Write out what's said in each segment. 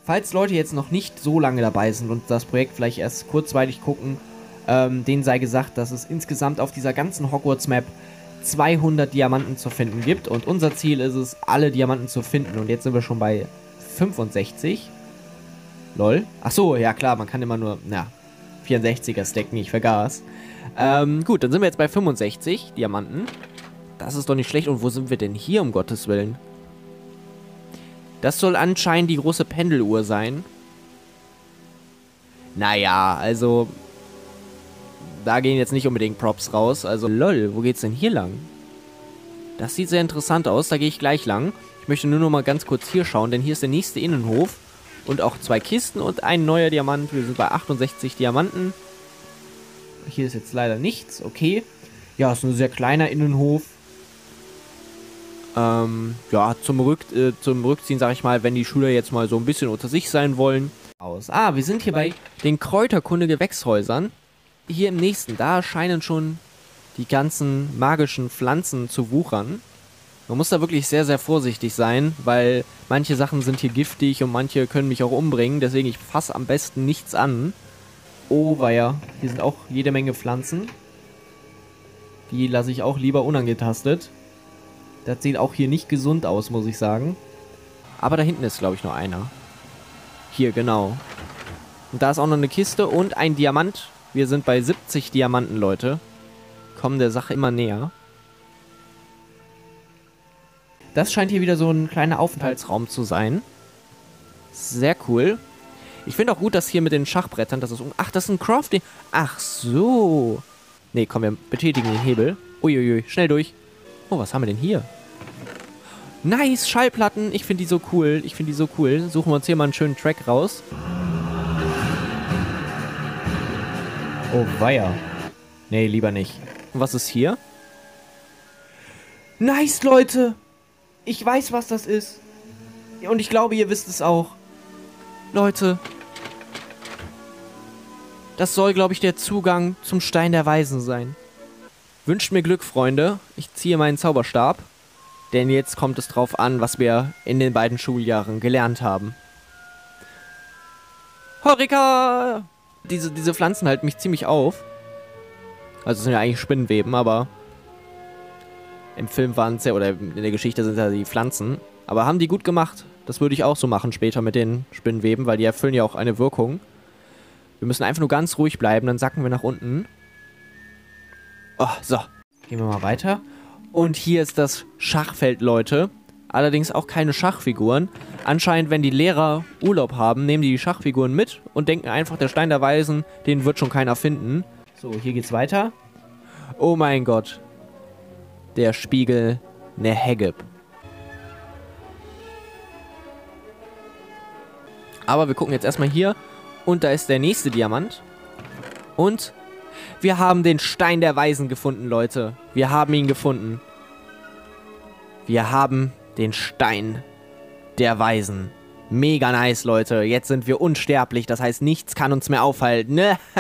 Falls Leute jetzt noch nicht so lange dabei sind und das Projekt vielleicht erst kurzweilig gucken, denen sei gesagt, dass es insgesamt auf dieser ganzen Hogwarts-Map 200 Diamanten zu finden gibt. Und unser Ziel ist es, alle Diamanten zu finden. Und jetzt sind wir schon bei 65. Lol. Ach so, ja klar, man kann immer nur, 64er stacken, ich vergaß. Gut, dann sind wir jetzt bei 65 Diamanten. Das ist doch nicht schlecht. Und wo sind wir denn hier, um Gottes Willen? Das soll anscheinend die große Pendeluhr sein. Naja, also... Da gehen jetzt nicht unbedingt Props raus. Also, lol, wo geht's denn hier lang? Das sieht sehr interessant aus, da gehe ich gleich lang. Ich möchte nur noch mal ganz kurz hier schauen, denn hier ist der nächste Innenhof. Und auch 2 Kisten und ein neuer Diamant. Wir sind bei 68 Diamanten. Hier ist jetzt leider nichts, okay. Ja, ist ein sehr kleiner Innenhof. Ja, zum Rückziehen, sag ich mal, wenn die Schüler jetzt mal so ein bisschen unter sich sein wollen. Wir sind hier bei den Kräuterkunde-Gewächshäusern. Hier im nächsten, da scheinen schon die ganzen magischen Pflanzen zu wuchern. Man muss da wirklich sehr, sehr vorsichtig sein, weil manche Sachen sind hier giftig und manche können mich auch umbringen. Deswegen, ich fasse am besten nichts an. Oh, weia. Hier sind auch jede Menge Pflanzen. Die lasse ich auch lieber unangetastet. Das sieht auch hier nicht gesund aus, muss ich sagen. Aber da hinten ist, glaube ich, noch einer. Hier, genau. Und da ist auch noch eine Kiste und ein Diamant. Wir sind bei 70 Diamanten, Leute. Kommen der Sache immer näher. Das scheint hier wieder so ein kleiner Aufenthaltsraum zu sein. Sehr cool. Ich finde auch gut, dass hier mit den Schachbrettern, das ist... Ach, das ist ein Crafting... Ach so. Nee, komm, wir betätigen den Hebel. Uiuiui, schnell durch. Oh, was haben wir denn hier? Nice, Schallplatten. Ich finde die so cool. Suchen wir uns hier mal einen schönen Track raus. Oh, weia. Nee, lieber nicht. Und was ist hier? Nice, Leute. Ich weiß, was das ist. Und ich glaube, ihr wisst es auch. Leute. Das soll, glaube ich, der Zugang zum Stein der Weisen sein. Wünscht mir Glück, Freunde. Ich ziehe meinen Zauberstab. Denn jetzt kommt es drauf an, was wir in den beiden Schuljahren gelernt haben. Horika! Diese Pflanzen halten mich ziemlich auf. Also es sind ja eigentlich Spinnenweben, aber im Film waren es ja, oder in der Geschichte sind ja die Pflanzen. Aber haben die gut gemacht. Das würde ich auch so machen später mit den Spinnenweben, weil die erfüllen ja auch eine Wirkung. Wir müssen einfach nur ganz ruhig bleiben, dann sacken wir nach unten. Oh, so. Gehen wir mal weiter. Und hier ist das Schachfeld, Leute. Allerdings auch keine Schachfiguren. Anscheinend, wenn die Lehrer Urlaub haben, nehmen die Schachfiguren mit und denken einfach, der Stein der Weisen, den wird schon keiner finden. So, hier geht's weiter. Oh mein Gott. Der Spiegel Nehegeb. Aber wir gucken jetzt erstmal hier. Und da ist der nächste Diamant. Und wir haben den Stein der Weisen gefunden, Leute. Wir haben ihn gefunden. Wir haben den Stein der Weisen. Mega nice, Leute. Jetzt sind wir unsterblich. Das heißt, nichts kann uns mehr aufhalten.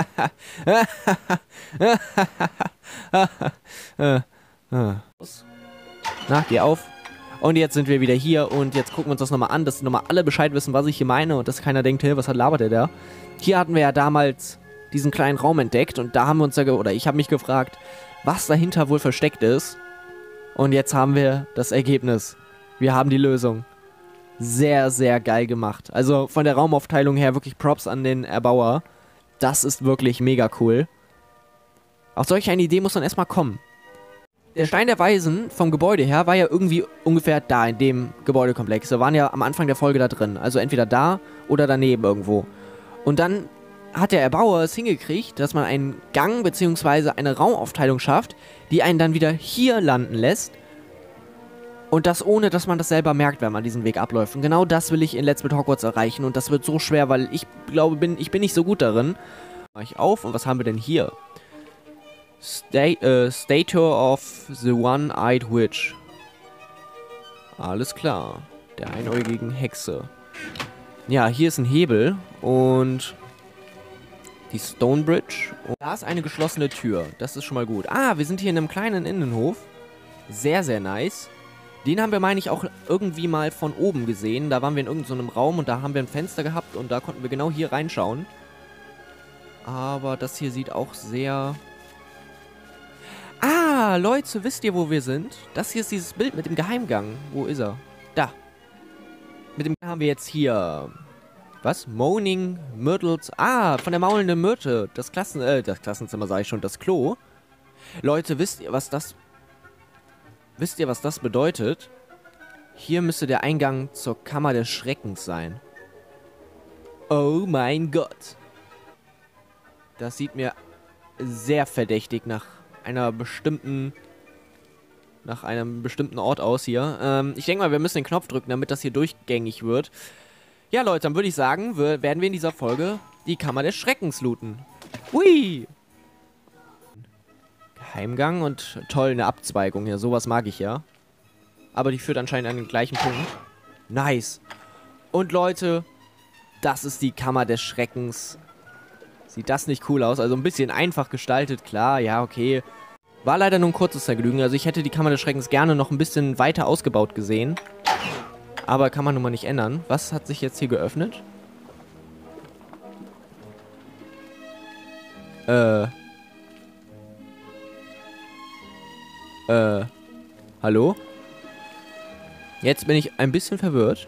Na, geh auf. Und jetzt sind wir wieder hier und jetzt gucken wir uns das nochmal an, dass nochmal alle Bescheid wissen, was ich hier meine und dass keiner denkt, hey, was labert der da? Hier hatten wir ja damals diesen kleinen Raum entdeckt und da haben wir uns ja, oder ich habe mich gefragt, was dahinter wohl versteckt ist. Und jetzt haben wir das Ergebnis. Wir haben die Lösung. Sehr, sehr geil gemacht. Also von der Raumaufteilung her wirklich Props an den Erbauer. Das ist wirklich mega cool. Auf solch eine Idee muss man erstmal kommen. Der Stein der Weisen vom Gebäude her war ja irgendwie ungefähr da in dem Gebäudekomplex. Wir waren ja am Anfang der Folge da drin. Also entweder da oder daneben irgendwo. Und dann hat der Erbauer es hingekriegt, dass man einen Gang bzw. eine Raumaufteilung schafft, die einen dann wieder hier landen lässt. Und das ohne, dass man das selber merkt, wenn man diesen Weg abläuft. Und genau das will ich in Let's Play Hogwarts erreichen. Und das wird so schwer, weil ich glaube, ich bin nicht so gut darin. Mach ich auf. Und was haben wir denn hier? Statue of the One-Eyed Witch. Alles klar. Der einäugigen Hexe. Ja, hier ist ein Hebel. Und die Stonebridge. Und da ist eine geschlossene Tür. Das ist schon mal gut. Ah, wir sind hier in einem kleinen Innenhof. Sehr, sehr nice. Den haben wir, meine ich, auch irgendwie mal von oben gesehen. Da waren wir in irgendeinem Raum und da haben wir ein Fenster gehabt und da konnten wir genau hier reinschauen. Aber das hier sieht auch sehr... Ah, Leute, wisst ihr, wo wir sind? Das hier ist dieses Bild mit dem Geheimgang. Wo ist er? Da. Mit dem haben wir jetzt hier... Was? Moaning Myrtles... Ah, von der maulenden Myrte. Das Klassenzimmer, sage ich schon. Das Klo. Leute, wisst ihr, was das... Wisst ihr, was das bedeutet? Hier müsste der Eingang zur Kammer des Schreckens sein. Oh mein Gott. Das sieht mir sehr verdächtig nach einem bestimmten Ort aus hier. Ich denke mal, wir müssen den Knopf drücken, damit das hier durchgängig wird. Ja, Leute, dann würde ich sagen, werden wir in dieser Folge die Kammer des Schreckens looten. Hui! Geheimgang und toll, eine Abzweigung hier. Sowas mag ich ja. Aber die führt anscheinend an den gleichen Punkt. Nice. Und Leute, das ist die Kammer des Schreckens. Sieht das nicht cool aus? Also ein bisschen einfach gestaltet, klar, ja, okay. War leider nur ein kurzes Vergnügen. Also ich hätte die Kammer des Schreckens gerne noch ein bisschen weiter ausgebaut gesehen. Aber kann man nun mal nicht ändern. Was hat sich jetzt hier geöffnet? Hallo? Jetzt bin ich ein bisschen verwirrt.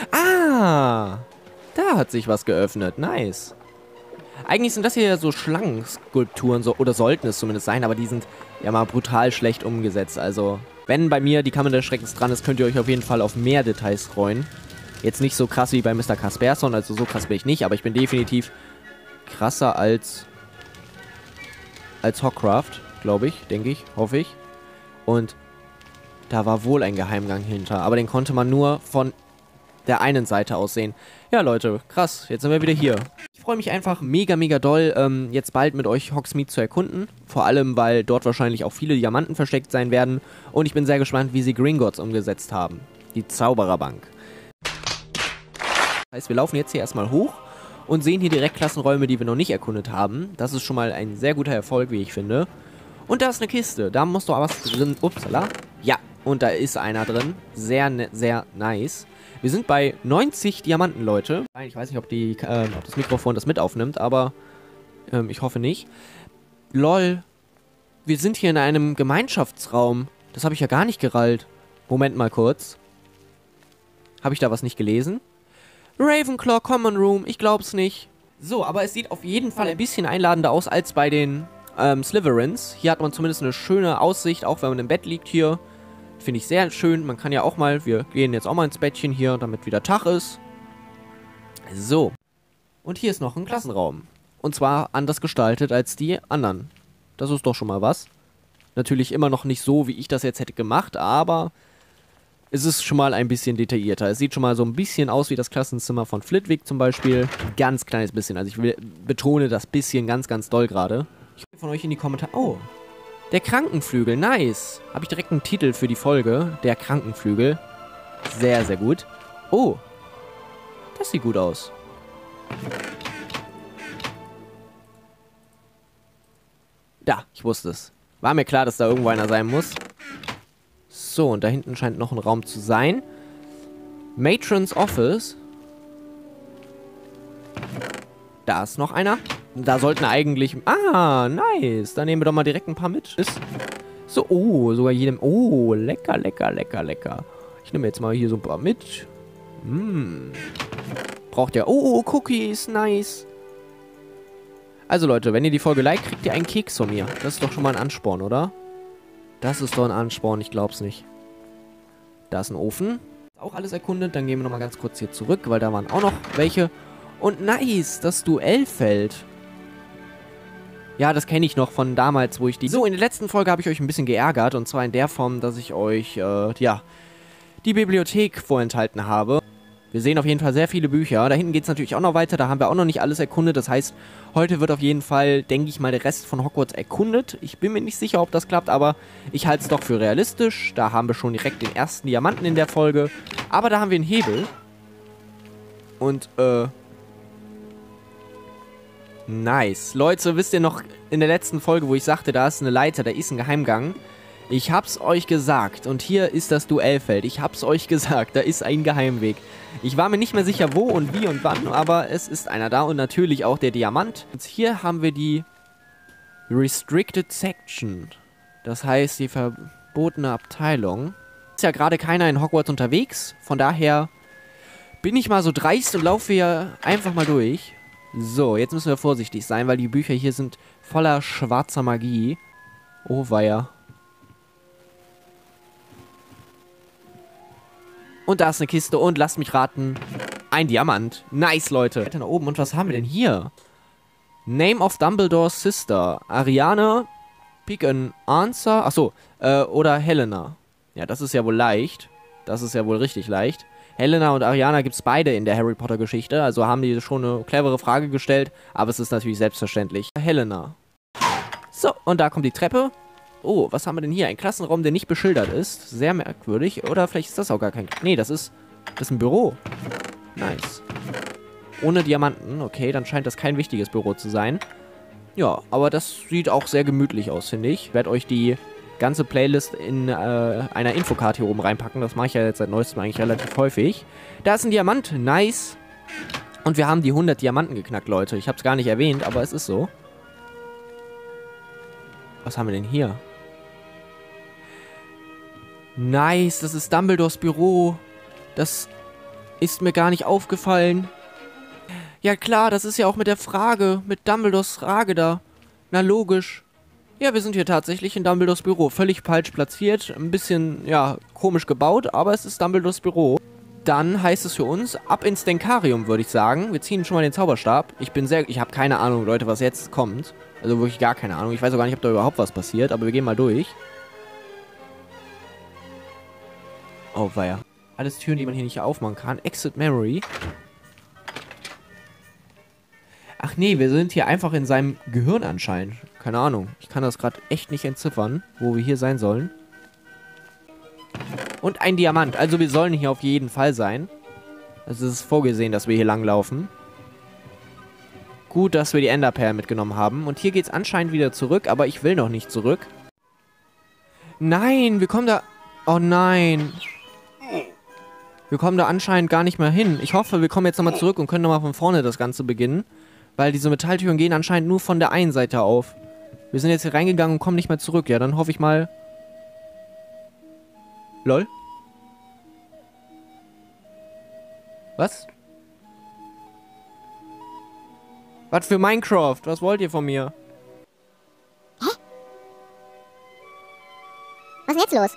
Ah! Da hat sich was geöffnet. Nice. Eigentlich sind das hier so Schlangenskulpturen, oder sollten es zumindest sein, aber die sind ja mal brutal schlecht umgesetzt. Also, wenn bei mir die Kammer des Schreckens dran ist, könnt ihr euch auf jeden Fall auf mehr Details freuen. Jetzt nicht so krass wie bei Mr. Kasperson, also so krass bin ich nicht, aber ich bin definitiv krasser als Hockcraft, glaube ich, denke ich, hoffe ich. Und da war wohl ein Geheimgang hinter, aber den konnte man nur von der einen Seite aus sehen. Ja, Leute, krass, jetzt sind wir wieder hier. Ich freue mich einfach mega, mega doll, jetzt bald mit euch Hogsmeade zu erkunden. Vor allem, weil dort wahrscheinlich auch viele Diamanten versteckt sein werden. Und ich bin sehr gespannt, wie sie Gringotts umgesetzt haben. Die Zaubererbank. Das heißt, wir laufen jetzt hier erstmal hoch und sehen hier direkt Klassenräume, die wir noch nicht erkundet haben. Das ist schon mal ein sehr guter Erfolg, wie ich finde. Und da ist eine Kiste. Da muss doch was drin... Upsala. Ja, und da ist einer drin. Sehr, sehr nice. Wir sind bei 90 Diamanten, Leute. Ich weiß nicht, ob das Mikrofon das mit aufnimmt, aber ich hoffe nicht. Lol. Wir sind hier in einem Gemeinschaftsraum. Das habe ich ja gar nicht gerallt. Moment mal kurz. Habe ich da was nicht gelesen? Ravenclaw Common Room. Ich glaub's nicht. So, aber es sieht auf jeden Fall ein bisschen einladender aus als bei den Slytherins. Hier hat man zumindest eine schöne Aussicht, auch wenn man im Bett liegt hier. Finde ich sehr schön. Man kann ja auch mal, wir gehen jetzt auch mal ins Bettchen hier, damit wieder Tag ist. So. Und hier ist noch ein Klassenraum. Und zwar anders gestaltet als die anderen. Das ist doch schon mal was. Natürlich immer noch nicht so, wie ich das jetzt hätte gemacht, aber es ist schon mal ein bisschen detaillierter. Es sieht schon mal so ein bisschen aus wie das Klassenzimmer von Flitwick zum Beispiel. Ganz kleines bisschen. Also ich betone das bisschen ganz, ganz doll gerade. Ich hoffe von euch in die Kommentare... Oh, der Krankenflügel, nice. Habe ich direkt einen Titel für die Folge. Der Krankenflügel. Sehr, sehr gut. Oh, das sieht gut aus. Da, ich wusste es. War mir klar, dass da irgendwo einer sein muss. So, und da hinten scheint noch ein Raum zu sein. Matron's Office. Da ist noch einer. Da sollten eigentlich... Ah, nice. Da nehmen wir doch mal direkt ein paar mit. So, oh, sogar jedem... Oh, lecker, lecker, lecker, lecker. Ich nehme jetzt mal hier so ein paar mit. Braucht ihr... Oh, Cookies, nice. Also Leute, wenn ihr die Folge liked, kriegt ihr einen Keks von mir. Das ist doch schon mal ein Ansporn, oder? Das ist doch ein Ansporn, ich glaub's nicht. Da ist ein Ofen. Auch alles erkundet. Dann gehen wir nochmal ganz kurz hier zurück, weil da waren auch noch welche. Und nice, das Duellfeld. Ja, das kenne ich noch von damals, wo ich die... So, in der letzten Folge habe ich euch ein bisschen geärgert. Und zwar in der Form, dass ich euch, ja, die Bibliothek vorenthalten habe. Wir sehen auf jeden Fall sehr viele Bücher. Da hinten geht es natürlich auch noch weiter. Da haben wir auch noch nicht alles erkundet. Das heißt, heute wird auf jeden Fall, denke ich mal, der Rest von Hogwarts erkundet. Ich bin mir nicht sicher, ob das klappt, aber ich halte es doch für realistisch. Da haben wir schon direkt den ersten Diamanten in der Folge. Aber da haben wir einen Hebel. Und, nice. Leute, wisst ihr noch in der letzten Folge, wo ich sagte, da ist eine Leiter, da ist ein Geheimgang. Ich hab's euch gesagt. Und hier ist das Duellfeld. Ich hab's euch gesagt. Da ist ein Geheimweg. Ich war mir nicht mehr sicher, wo und wie und wann, aber es ist einer da. Und natürlich auch der Diamant. Und hier haben wir die Restricted Section. Das heißt, die verbotene Abteilung. Ist ja gerade keiner in Hogwarts unterwegs. Von daher bin ich mal so dreist und laufe hier einfach mal durch. So, jetzt müssen wir vorsichtig sein, weil die Bücher hier sind voller schwarzer Magie. Oh weia. Und da ist eine Kiste und lasst mich raten, ein Diamant. Nice, Leute. Weiter nach oben. Und was haben wir denn hier? Name of Dumbledore's Sister. Ariana, pick an answer. Achso, oder Helena. Ja, das ist ja wohl leicht. Das ist ja wohl richtig leicht. Helena und Ariana gibt es beide in der Harry Potter Geschichte. Also haben die schon eine clevere Frage gestellt. Aber es ist natürlich selbstverständlich. Helena. So, und da kommt die Treppe. Oh, was haben wir denn hier? Ein Klassenraum, der nicht beschildert ist. Sehr merkwürdig. Oder vielleicht ist das auch gar kein... Nee, das ist ein Büro. Nice. Ohne Diamanten. Okay, dann scheint das kein wichtiges Büro zu sein. Ja, aber das sieht auch sehr gemütlich aus, finde ich. Ich werde euch die ganze Playlist in einer Infocard hier oben reinpacken. Das mache ich ja jetzt seit neuestem eigentlich relativ häufig. Da ist ein Diamant. Nice. Und wir haben die 100 Diamanten geknackt, Leute. Ich habe es gar nicht erwähnt, aber es ist so. Was haben wir denn hier? Nice, das ist Dumbledores Büro. Das ist mir gar nicht aufgefallen. Ja klar, das ist ja auch mit der Frage, mit Dumbledores Frage da. Na logisch. Ja, wir sind hier tatsächlich in Dumbledores Büro. Völlig falsch platziert, ein bisschen, ja, komisch gebaut, aber es ist Dumbledores Büro. Dann heißt es für uns, ab ins Denkarium, würde ich sagen. Wir ziehen schon mal den Zauberstab. Ich habe keine Ahnung, Leute, was jetzt kommt. Also wirklich gar keine Ahnung. Ich weiß auch gar nicht, ob da überhaupt was passiert, aber wir gehen mal durch. Oh, weia. Alles Türen, die man hier nicht aufmachen kann. Exit Memory. Ach nee, wir sind hier einfach in seinem Gehirn anscheinend. Keine Ahnung. Ich kann das gerade echt nicht entziffern, wo wir hier sein sollen. Und ein Diamant. Also wir sollen hier auf jeden Fall sein. Also es ist vorgesehen, dass wir hier langlaufen. Gut, dass wir die Enderperlen mitgenommen haben. Und hier geht's anscheinend wieder zurück, aber ich will noch nicht zurück. Nein, wir kommen da... Oh nein. Wir kommen da anscheinend gar nicht mehr hin. Ich hoffe, wir kommen jetzt nochmal zurück und können nochmal von vorne das Ganze beginnen. Weil diese Metalltüren gehen anscheinend nur von der einen Seite auf. Wir sind jetzt hier reingegangen und kommen nicht mehr zurück. Ja, dann hoffe ich mal... Lol. Was? Was für Minecraft? Was wollt ihr von mir? Hä? Was ist denn jetzt los?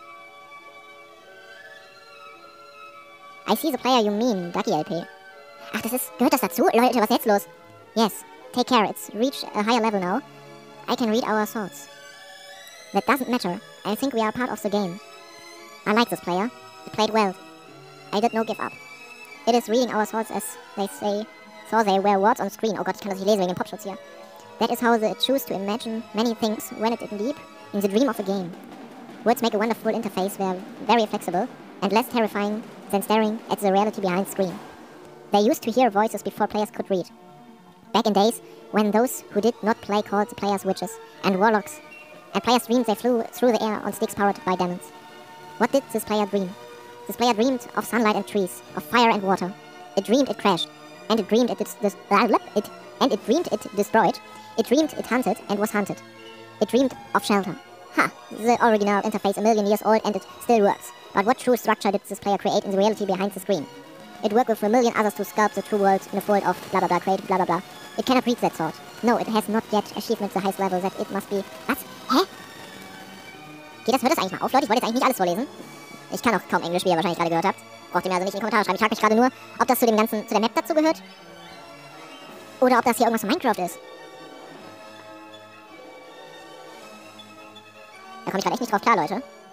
I see the player you mean, Ducky LP. Ach, gehört das dazu? Leute, was ist jetzt los? Yes, take care, it's reached a higher level now. I can read our thoughts. That doesn't matter. I think we are part of the game. I like this player. He played well. I did not give up. It is reading our thoughts as they say, so they were words on screen. Oh Gott, ich kann das nicht lesen wegen dem Popschutz hier. That is how they choose to imagine many things when it is deep in the dream of a game. Words make a wonderful interface, they're very flexible and less terrifying than staring at the reality behind the screen. They used to hear voices before players could read. Back in days when those who did not play called the players witches and warlocks, and players dreamed they flew through the air on sticks powered by demons. What did this player dream? This player dreamed of sunlight and trees, of fire and water. It dreamed it crashed, and it dreamed it dreamed it destroyed. It dreamed it hunted and was hunted. It dreamed of shelter. Ha! The original interface a million years old and it still works. But what true structure did this player create in the reality behind the screen? It worked with a million others to sculpt the true world in a fold of blah blah blah, create blah blah blah. It cannot reach that thought. No, it has not yet achieved the highest level that it must be... Was? Hä? Hört das eigentlich mal auf, Leute? Ich wollte jetzt eigentlich nicht alles vorlesen. Ich kann auch kaum Englisch, wie ihr wahrscheinlich gerade gehört habt. Braucht ihr mir also nicht in die Kommentare schreiben. Ich frage mich gerade nur, ob das zu der Map dazu gehört. Oder ob das hier irgendwas von Minecraft ist. Da komme ich gerade echt nicht drauf klar, Leute.